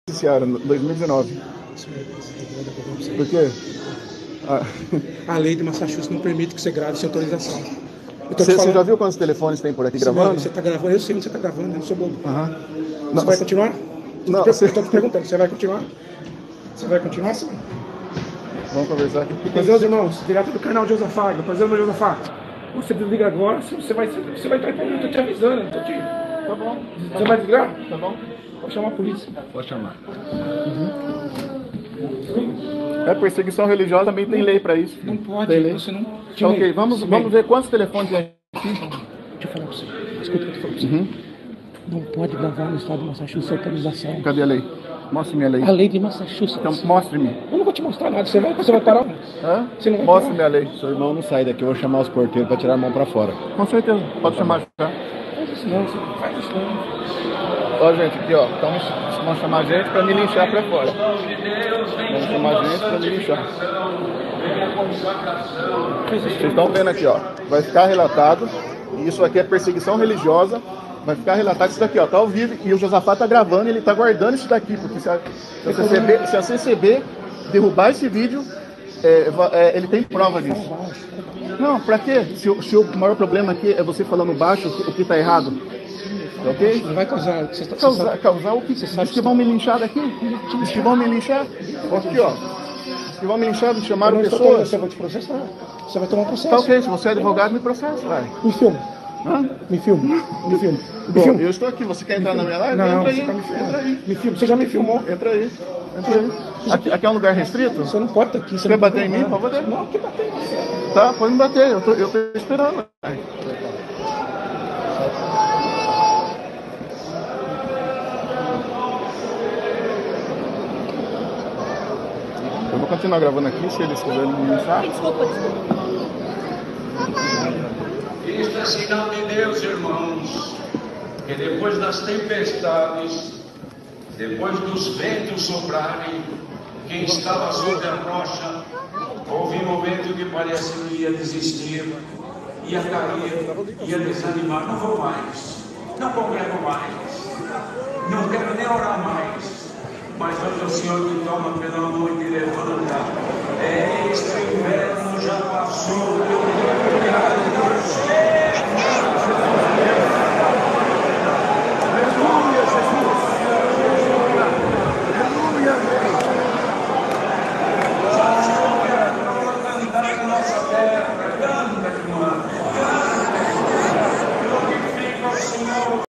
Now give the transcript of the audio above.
Judiciária, 2019. Por quê? A lei de Massachusetts não permite que você grave sem autorização. Você já viu quantos telefones tem por aqui gravando? Você está gravando, eu sei onde você está gravando, eu não sou bobo. Não, Você vai continuar? Não, eu estou te perguntando, você vai continuar? Você vai continuar, sim? Vamos conversar aqui. Meus irmãos, direto do canal Josafá, rapaziada Josafá. Você desliga agora, você vai estar aqui, eu tô te avisando, eu tô te... Tá bom. Você vai desligar? Tá bom. Vou chamar a polícia. Pode chamar. É, perseguição religiosa também tem lei pra isso. Não pode, tem lei. você não... Ok, vamos ver quantos telefones tem aqui. Deixa eu falar pra você. Escuta o que eu tô falando pra você. Não pode gravar no estado de Massachusetts sem autorização. Cadê a lei? Mostre minha lei. A lei de Massachusetts. Então, mostre-me. Eu não vou te mostrar nada. Você vai parar? Hã? Você não vai Mostre parar? minha lei. Seu irmão não sai daqui, eu vou chamar os porteiros para tirar a mão para fora. Com certeza. Pode chamar já. Faz isso não, você não faz isso não. Ó, gente, aqui, ó. Então, vão chamar a gente pra me linchar pra fora. Vão chamar a gente pra me linchar. Vocês estão vendo aqui, ó. Vai ficar relatado. E isso aqui é perseguição religiosa. Vai ficar relatado isso daqui, ó. Tá ao vivo. E o Josafá tá gravando, ele tá guardando isso daqui. Porque se a CCB derrubar esse vídeo, ele tem prova disso. Não, pra quê? Se o maior problema aqui é você falando baixo o que tá errado. Ok? Não vai causar. Você tá, Causar o que? Você sabe que vão me linchar daqui? Diz que vão me linchar? Aqui, ó. Diz que vão me linchar, me chamaram pessoas. Você vai te processar. Você vai tomar um processo. Tá ok, se você é advogado, me processa, vai. Me filma. Hã? Me filma. Me filma. Bom, eu estou aqui, você quer entrar na minha live? Não, Entra você aí. tá me filmando. Entra aí. Me filma. Você já me filmou. Entra aí. Entra aí. Aqui é um lugar restrito? Você não pode estar aqui. Você quer bater em mim? Pode bater. Não, que bater em você. Tá, pode me bater, eu tô esperando. Eu vou continuar gravando aqui, se eles quiserem me linchar. Desculpa. Isto é sinal de Deus, irmãos, que depois das tempestades, depois dos ventos soprarem, quem estava sobre a rocha, houve um momento que parece que ia desistir, ia cair, ia desanimar. Não vou mais, não congrego mais, não quero nem orar mais. Mas hoje o Senhor me toma pela mão e me levanta. Este inverno já passou.